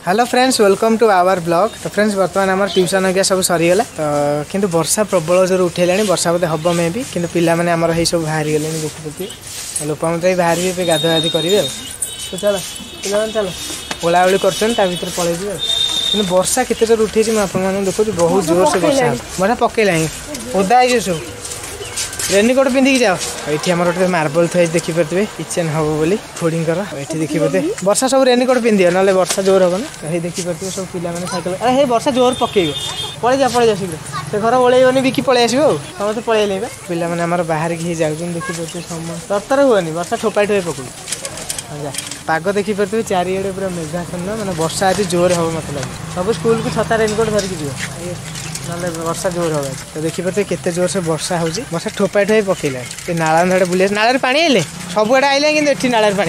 Hello friends, welcome to our blog. तो friends बर्तमान आम ट्यूशन होगा सब सरीगला तो किंतु वर्षा प्रबल जोर उठेला वर्षा बोधे हम मे भी कि पिला मैंने आमर ये सब बाहरी गले देखुती लोपामुद्रा भी बाहर भी गाधुआ गाधि करेंगे। तो चलो पे चलो ओलाओली कर भर पलैबी कि वर्षा केते जोर उठे मुझे देखुची बहुत जोर से वर्षा बड़ा पकेला ओदा है सब रेनिकोट पिंधिकी जाओ। ये आम गोटे मार्बल थी देखिपे किचेन हम बोली फुडिंग ये देखिपे वर्षा सब रेनिकोट पिंधि ना वर्षा जोर हम ना ये देखिपे सब पिला साइकेल अरे वर्षा जोर पकड़ पड़े जा शीघ्र से घर ओल्बनी बिकी पलि आसो समस्त पलैले पिला मैंने बाहर की जाऊँ देखिपे समस्त तरतर हुए वर्षा ठोपाई ठोपाई पकड़ जा पाग देखिपे चारिड़े पूरा मेघाच्छन्न मैंने वर्षा आज जोर हम मत लगे सब स्कूल को छता रेनकोट धरिकी जी ना वर्षा जोर होगा। तो देखिपे केते जोर से वर्षा हो वर्षा ठोपाई ठोपाई पकेला नाला नाड़े बुले नाल पानी आइले सबुआड़े आइले कि नाल पानी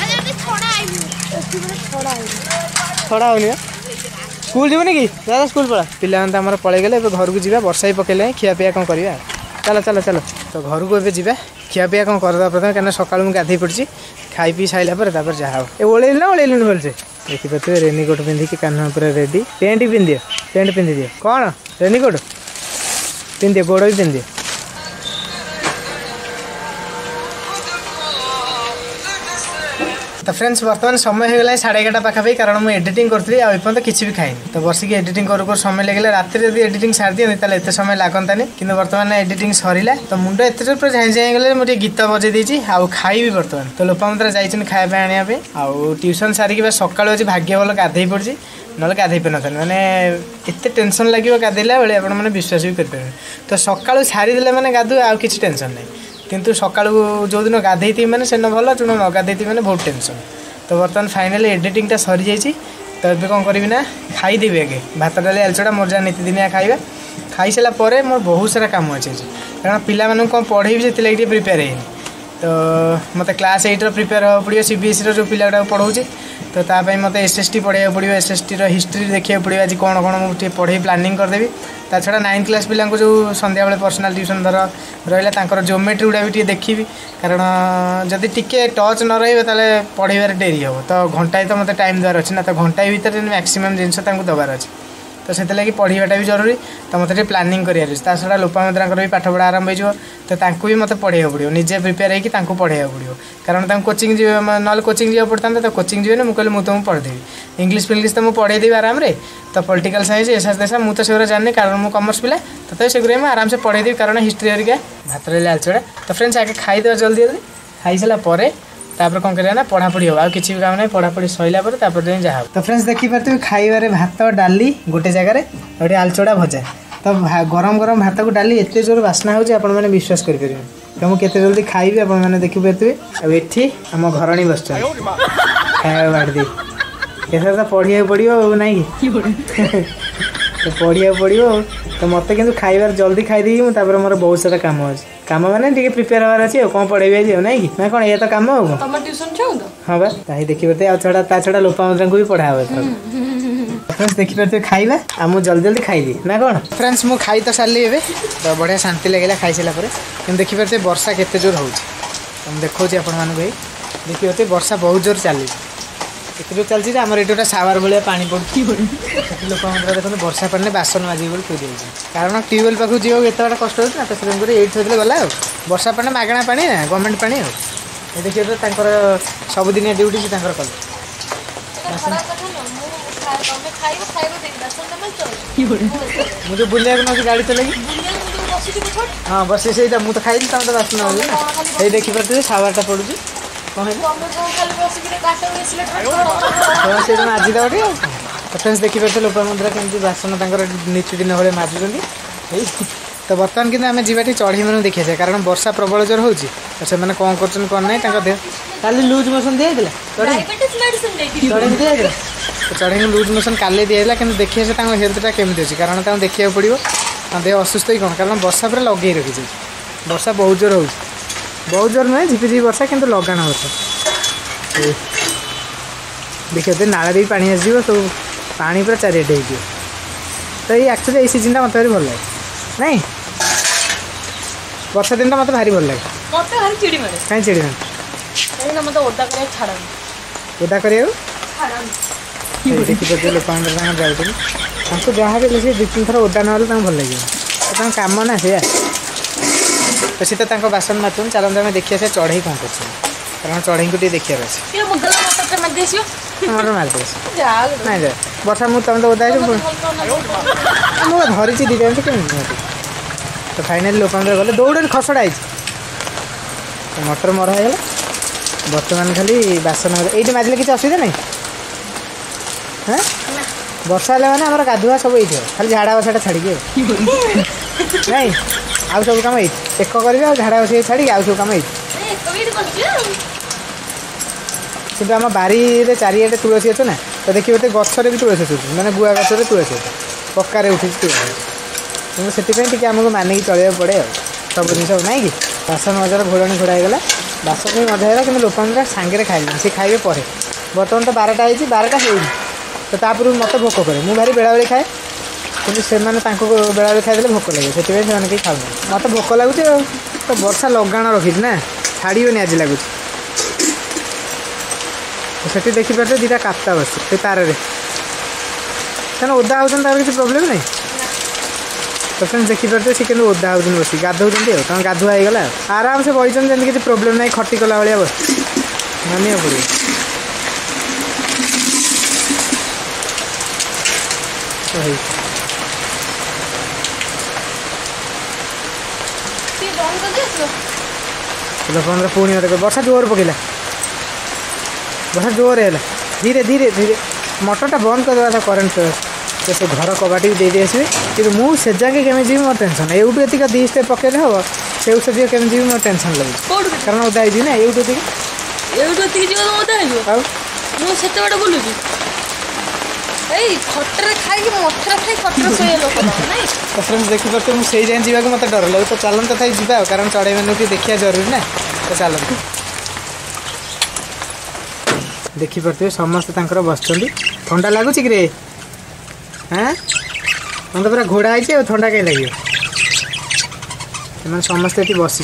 छड़ा होनी स्कूल जीवन कि दादा स्कूल पड़ा पिला आम पलि गले घर को जावा वर्षा ही पकेले खियापिया कौन करवा चलो चलो चलो। तो घर को एवं जा खियापिया कौन करदा प्रथम कहीं सकाल मुझे गाधे पड़ी खाई पी सारा पर जहाँ हो ओल्लू ना ओल्लू भलसे देखिपे रेनिकोट पिंधिकी कान पूरा रेडी पेंट भी पिंधि पेंट पिंधि दिए कौन रेनिकोट पिंधि गोड़ भी पिंधि। तो फ्रेंड्स बर्तमान समय हो गला 11:30 पाखापाखि कारण मुझे एडिटिंग करी आपर्यंत किसी भी खाई तो बसिक एडिटिंग कर समय लगे रात जब एडिटिंग सारी दिखते एत समय लगतानी कि बर्तमान एडिटिंग सरला तो मुंड एत पूरा झाई झाई गले मुझे गीत बजे देती आउ खाई बर्तमान तो लोपामुद्रा जाइए खाया आने आउ ट्यूशन सारिक सका आज भाग्य भल गाधे पड़ी ना गाधे पार ना मैंने एत टेंशन लगे गाधेला बेले आपने विश्वास भी करें। तो सका छाड़ीदे मैंने गाधु आउ कि टेंशन नहीं किंतु सका जो दिन गाधे मैंने से न भल जो न गाधे मैंने बहुत टेंशन। तो बर्तमान फाइनाली एडिटिंगटा सरी जाइए तो ये कौन करी ना खाईदेवी आगे भात डाली आलचड़ा मोर जहाँ नीतिदिनिया खाଇବା खाई सारा मोर बहुत सारा काम अच्छे कारण पिला कौन पढ़ेबी से प्रिपेयर है तो मत क्लास 8 प्रिपेयर हाँ पड़ो CBSE जो पिलाटा पढ़ाऊँ तो तापाई मत SST पढ़ाया पड़ो SST हिस्ट्री देखा पड़ो आज कौन कौन मुझे पढ़े प्लानिंग करदेवी ता छड़ा 9th क्लास पिला जो संध्या बेले पर्सनाल ट्यूशन धर रहा ज्योमेट्री गुड़ा भी देखी कारण जदि टिके टच न रे पढ़ार डेरी हम तो घंटाए तो मत टाइम देवार अच्छे ना तो घंटाए भितर मैक्सिमम जिनस दबार अच्छे तो से लगी पढ़ाटा भी जरूरी तो मतलब प्लानिंग करार छड़ा लोपामुद्रा भी पाठ पढ़ा आरंभ हो तो भी मत पढ़ाई पड़ो निजे प्रिपेयर होकर पढ़ाई पड़ो कारण कोचिंग ना कोचिंग जा पड़ता तो कोचिंग जी मुझे कहली मुझे पढ़ेदेवी इंग्लीश फिंग्लीश तो मुझे पढ़ेदेवी आराम से तो पॉलिटिकल साइंस एसा देशा मुझे से जानी कारण मुझे कॉमर्स पिला तो से आराम से पढ़ेदेवी कारण हिस्ट्री हरिका भात रही आलचड़ा। तो फ्रेंड्स आगे खाईदे जल्दी जल्दी खाई सारा तापर कौन करा पढ़ापढ़ी हम किसी भी काम नहीं पढ़ापढ़ी सैला जहाँ। तो फ्रेंड्स देखिपे खाइबारे भात डाली गोटे जगार गोटे आलचड़ा भजा तो गरम गरम भात को डाली एत जोर बास्ना हो विश्वास करेंगे तो मुझे जल्दी खाइबी आपने देखिपे ये आम घरणी बस खाया बाड़ी एथर तो पढ़िया पड़ो ना कि तो पढ़िया पड़ो तो मत कि खाइबार जल्दी खाईदी मोर बहुत सारा काम अच्छे काम मैंने टी प्रिपेयर हमार अच्छे कौन पढ़ेबी आज ना कि ना कौन ये तो कम हो हाँ बस ताही देखिए आ छड़ा लोपामुद्रा को भी पढ़ा फ्रेंड्स देखिए खाइबा आ मुझे जल्दी जल्दी खाईदी ना कौन। फ्रेंड्स मुझे खाई तो सारे ए तो बढ़िया शांति लगे खाई सारापर कि देखिए वर्षा केते जोर हो देखा आपण भाई देखिए वर्षा बहुत जोर चली जो चलती आम ये गोटे सावर भाया पानी पड़ी लोपामुद्रा देखते वर्षा पानी बासन माजिक बोली थी कारण ट्यूबवेल पाखु जी एत बड़ा कष्ट होता तो से ये थोड़े गला वर्षा पानी मागणा पानी ना गवर्नमेंट पानी देखिए सबुदिन ड्यूटी से कल मुझे बुलिया गाड़ी चलेगी हाँ बस से मुझे खाई तुम तो बासन ना ये देखिपे सावरटा पड़ू कौन माजी दे फ्रेंड्स देखिपे लोपामुद्रा केमती बासन नीतिदिन भाई माजुंट तो बर्तमान कि आम जाटी चढ़ी मैं देखा कारण वर्षा प्रबल जोर हो तो से कौन कर देह काली लूज मोशन दिया चढ़ी लूज मोशन काली दिया कि देखिए से हेल्थटा केमती अच्छी कारण देखा पड़ो देह असुस्थ ही कौन कारण वर्षा पूरा लगे रखी वर्षा बहुत जोर हो बहुत जोर नुहे झिपिझिपि वर्षा कि लगाण वर्षा देखिए नाला भी पानी आसो सब पानी पूरा चारिटे हो तो ये एक्चुअली ये सीजन मत भारी भल लगे नहीं वर्षा दिन मत भारी भल लगे कहीं चिड़ी मत ओदा कर देखिए लोपामुद्रा जाऊँ जहाँ भी सी 2-3 थर ओदा ना भल लगे तो कम ना से तो सी तो बासन माथुन चलते आम देखिए से चढ़ई कौन कर कारण चढ़ई को देखिए मारदे ना वर्षा मुझे तुम तो ओदा मुझे धरी दीटा कमी तो फाइनाली लोपामुद्रा गले दौड़ खसड़ा मोटर मर हो बर्तमान खाली बासन ये मारे किसी असुविधा नहीं हाँ वर्षा है मैंने आम गाधुआ सब ये खाली झाड़ा बसाटा छाड़ी नहीं आउ सब कम ये एक करेंगे झाड़ा बस छाड़ी आउ सब कम ये कि आम बारी चारिटे तुलसी अच्छे ना तो देखिए तो गचर भी तुलसी अच्छे मैंने गुआ गचर तुलसी अच्छे पक्का उठी तुलसी से आमको मानिक चलने पड़े सब जिन ना कि बासन मजार घोड़ाणी घोड़ा बासन भी मजा है कि लोपामुद्रा सांगे खाइल सी खाइबे पर बर्तमान तो 12टा होती 12टा हो तो तापर मत भोक करे मुझे भारी बेला बेली खाए कि से बेला बेली खाई भोक लगे से कहीं खाऊ मत भोक लगुच तो वर्षा लगाण रखी ना छाड़बनी आज लगुच से देखिपारे 2टा काप्ता बस से तार से ओदा होती किसी प्रोब्लेम नहीं तो फ्रेंड्स देखिपारे सी केन्द्र ओदा होती बस गाधौं तुम गाधुआ होगा आराम से बही जमी किसी प्रोब्लेम ना खटी कला भाया बस मानिया पड़े लोपामुद्रा पुणी वर्षा जोर पकड़ा वर्षा जोर है धीरे धीरे धीरे मोटरटा बंद करदे था करेन्ट तो से घर कबाटी भी दे आसबे कि मुझे जाके केमी जी मोर टेंशन यूट्यूब एतिक 2 स्टेप पकड़े हम से जी केमी जी मोर टेंशन लगे कारण ओदा है ना यूट्यूब फ्रेंड्स देखिए मुझे जाए जावाक मत डर लगे तो चलते था जी कारण चढ़ई मैंने देखा जरूरी ना तो चलते देखिपे समस्त बस ठंडा लगुच कि हाँ तुम तो पूरा घोड़ा है ठंडा कहीं लगे समस्ते ये बसी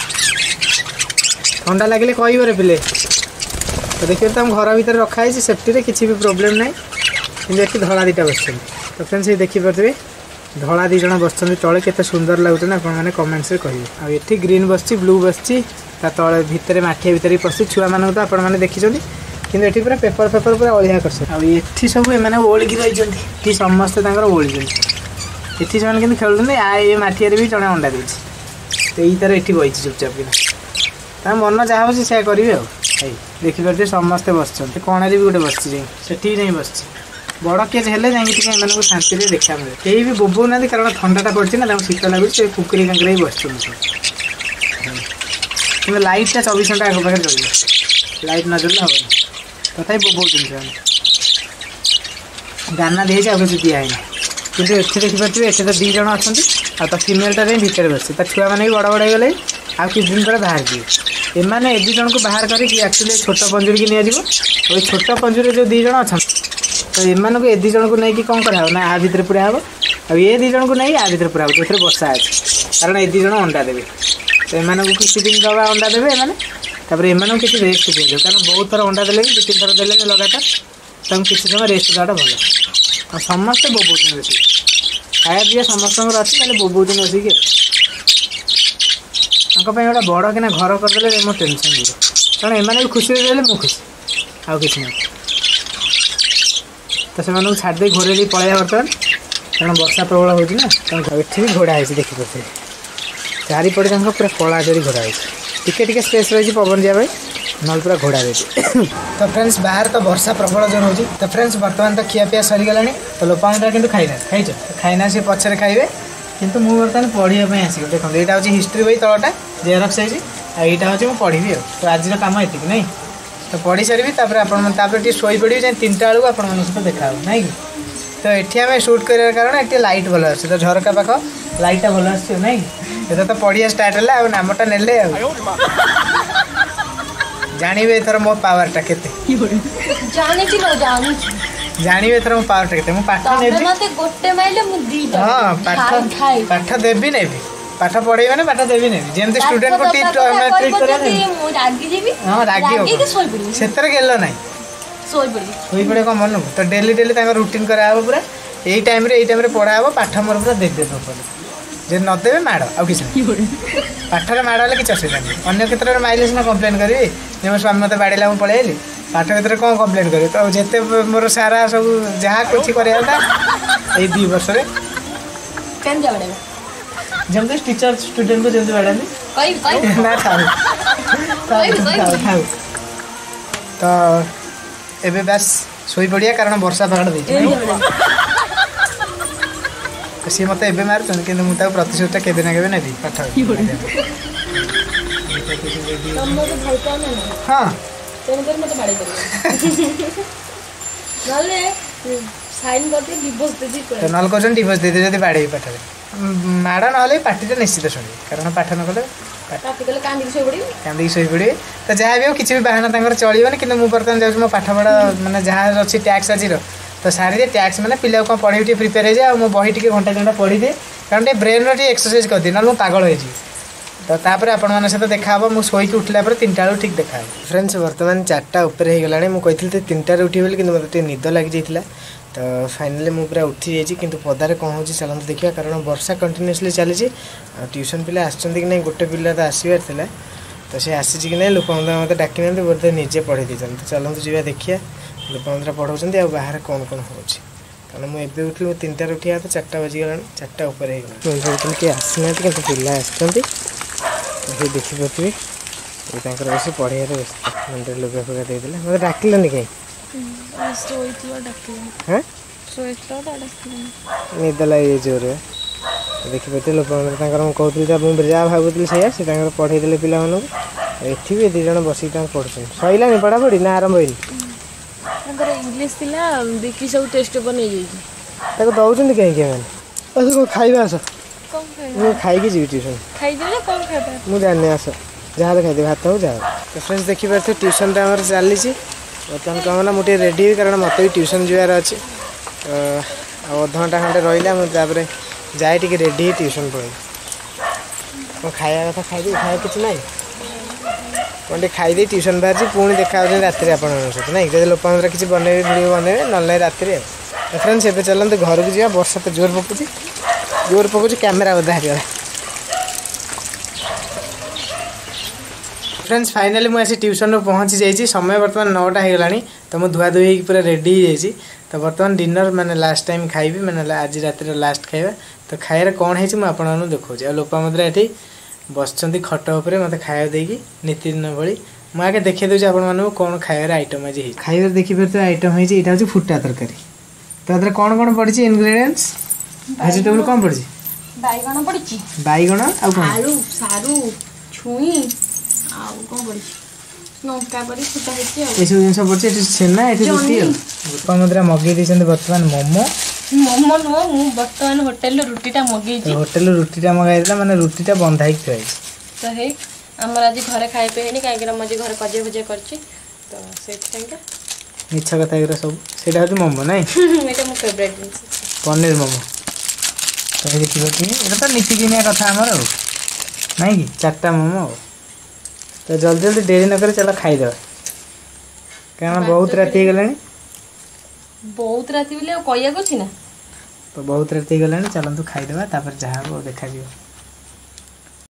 ठंडा लगे कह पिले तो देखिए तुम घर भितर रखाई सेफ्टी किसी भी प्रोब्लेम ना कि धड़ा 2टा बस तो फ्रेंड्स ये देखिपे धड़ा 2 जन बस तले के सुंदर लगुच ना आपने कमेंट्स कहे ये ग्रीन बस ब्लू बस तले भितर मठिया भितर पशि छुआ मान तो आपने देखी कि पूरा पेपर पेपर पूरा अलिया कर ये सब एम ओलिकी रही समस्ते ओली ये से खेलुँच ये मठिया भी जड़े अंडा देती ये तार ये बही चुपचाप कि मन जहाँ बस से करेंगे देखिपे समस्ते बस कण भी गोटे बस से नहीं बस बड़ केज हेल्ले जाए शांति देखा मिले कहीं भी बोबू ना कारण ठंडाटा पड़ा ना शीत लगुच कुकुरी कांकरे बस कि लाइटा 24 घंटा आग पाखे चलिए लाइट न जल्ले हम तथा बोबौन दाना दिए किसी दिखाई कि देखिपे ये तो 2 जन अच्छा तो फिमेलटा भितर बस छुआ मैंने भी बड़ बड़ हो गले आ किस दिन पर बाहर दिए एमाने 2 जन को बाहर करके एक्चुअली छोट पंजुरी की नि छोट पंजुरी जो 2 जन अच्छा तो एमान को 2 जन को लेकिन कौन कराव ना आ भितर पूरा हम आ ये 2 जन को नहीं आ भितर पूरा जो बसा अच्छे कारण ये 2 जन अंडा देवे तो एम को किसी दिन दबा अंडा देवे एम एम किसी रेस्ट दिए कारण बहुत थर अंडा दे 2-3 थर दे लगातार तुम किसी समय रेस्ट देवाटा भल और समस्ते बोबौन बेस खाया पीया समस्त अच्छी बोबौन बसिक गोटे बड़ कि घर करदे मो टेंशन जीव कारण एम भी खुशी रही मुझे खुशी आउ कि ना तो से छाड़ी घोड़े पलैया बर्तमान कारण वर्षा प्रबल होना ये घोड़ा है देखिए चारिपटे पूरा कला जरी घोड़ा है टिके स्पेस रही पवन जाए ना पूरा घोड़ा रही तो फ्रेंड्स बाहर तो वर्षा प्रबल जोर हो तो फ्रेंड्स बर्तमान तो खियापिया सरीगला तो लोपामुद्रा कि खाईना खाई खाईना सी पचर खाइबे किंतु मुझे बर्तमान पढ़ाई आसिक देखो यहाँ हूँ हिस्ट्री बही तलटा जेरक्स है यहाँ हूँ पढ़ी तो आज कम ये नहीं तो पढ़ी सारी आप शोई पड़ी जाए 3टा बेलू आप सहित देखा ना कि तो ये आम सुट कर कारण ये लाइट भल आस तो झरका पाख लाइटा भल आस ना कि तो पढ़िया स्टार्ट है आ नामटा ने जानवे एथर मो पावरटा केते जानवे एथर मो पावरटा केते मो पाठ नेबी गोटे माइले मु दीटा हां पाठ देबी नेबी पाठ पढ़े माने पाठ देबी नेबी जेमते स्टूडेंट को ट्रीट करे मु रागी जेबी हां रागी के सोई पड़ी सेतर गेलो नाही सोई पड़े कौन मन तो डेली डेली रुटीन कराव पूरा यही टाइम रे पढ़ा हम पाठ मोर पूरा देदे जे नदेवे माड़ आउ कि पाठर माड़ हेल्ले किसी असुविधा नहीं अन्य क्षेत्र में माइले सीना कम्प्लेन करी मो स्वामी मत बाड़ेला मुझे पलैली पाठ क्षेत्र कौन कम्प्लेन करी तो जिते मोर सारा सब जहाँ कुछ कराया यही 2 वर्ष जमी टीचर स्टूडेंट को जमी बाड़ानी ना था तो एबे बस सोई पड़िया कारण वर्षा पागड़ दे सी मत एबे मार कि मुझे प्रतिशोधटा केबे ना केबे नेबी पाठ हाँ नल कर डिवोर्स दे दे बाड़े पाठ माड़ ना पार्टी निश्चित शुणी कारण पाठ न कले कांदी शोई पड़े तो जहाँ भी हो किसी भी बाहाना चलनी कि बर्तमान जाऊँ मो पाठ पढ़ा मैंने जहाँ अच्छी टैक्स आज तो सारी टैक्स मैंने पिला कौन पढ़े प्रिपेयर हो जाए मो बही टे घंटा घंटा पढ़ी दिए कारण ब्रेन एक्सरसाइज कर दिए ना मुझे पागल हो तो तापर आपण मान सहित देखा मुझे शोक उठला 3टा बेलू ठीक देखा फ्रेंड्स बर्तमान 4टा ऊपर हो गला मुझे कहती 3टार उठी बोली कि मतलब निद लगी जाता तो फाइनाली मुझे पूरा उठी जाइए कि पदारे कौन हो चलते देखा कारण वर्षा कंटिन्यूसली चली ट्यूशन पिला आसुँच कि नहीं गोटे पिला तो आसबार था तो सी आसी कि नहीं लोकमंदिर मत डाक ना बोलते निजे पढ़े देते तो चलते जावा देखिए लोकमंदिर पढ़ाऊँ आ बाहर कौन कौन हो कारण मुझे उठली 3टार उठा तो 4टा बजीगला 4टा उपर हो किए आसना कि पिला आसुँच ये देखिपे ये बस पढ़ाई व्यस्त मुंडे लुगा फुगा देते मतलब डाकिलनि कहीं निद लगे जोर देखिपे लोकमंदिर कहती जहाँ भावुली से पढ़े देले पिला एठी भी 2 जन बसिक पढ़ुन सैलानी पढ़ापढ़ी ना आरंभ होनी इंग्लिश थिला देखि सब टेस्ट बनै जाई दौरान कहीं खाइबा आस खाई जी ट्यूशन मुझे जानी आस जहाँ खाई भात हो जाओ तो फ्रेंड्स देखिए ट्यूशन तो आम चली बर्तमान कम ना मुझे रेडी हुई कारण मत भी ट्यूशन जीवार अच्छे अध घंटा खंडे रहा मुझे जाए टी रेडी ट्यूशन पड़े कौन खाया कथा खाई खाया किसी ना कौन टे खाई ट्यूशन बाहर पुणी देखा राति आप ना जब लोकमंदिर किसी बनइबे भिडियो बनइबे ना राति फ्रेंड्स एवं चलते घर को जा वर्षा तो जोर पकाऊँ कैमेरा बधा हारीगला फ्रेंड्स फाइनाली मुझे ट्यूशन पहुँची जाइए समय बर्तमान 9टा होगला तो मुझे धुआ धुई पूरा रेडी हो जाइए तो बर्तमान डिनर मैंने लास्ट टाइम खाइबी मैंने आज रात लास्ट खाଇବା तो खाइबार कौन है मुझे देखा लोकमंदिर ये बस खट उपर मत खाया देकी नीतिदिन भली मुझे आगे देखी दूसरी आपको कौन खाइबार आइटम आज खाइबार देखिए आइटम है फुटा तरकारी तो कौन कौन पड़ी इनग्रेडिएंट्स वेजिटेबल कौन पड़ी बैगण पड़ी बैगण आलू सारू छुई लंका पड़ी फुटा ये सब जिन पड़े छेना ये रुटी लोकमंदिर मगे बर्तमान मोमो मोमो नुह मु बर्तमान होटेल रुटीटा मगे होटेल रुटीटा मगाई माने रुटीटा बंधा ही थी तो हे आमर आज घरे खाई पे कहीं मुझे घर कजे भजे कर तो से मिछ कथा ये सब से मोमो ना मो फेवरेट पनीर मोमो तो देखिए ये तो नीतिदिनिया कथा आमर ना कि 4टा मोमो तो जल्दी जल्दी डेरी न करे चलो खाईदे कारण बहुत राति गला बहुत राति बोले कहिया ना तो बहुत राति गला चलतु खाईदे जहाँ देखा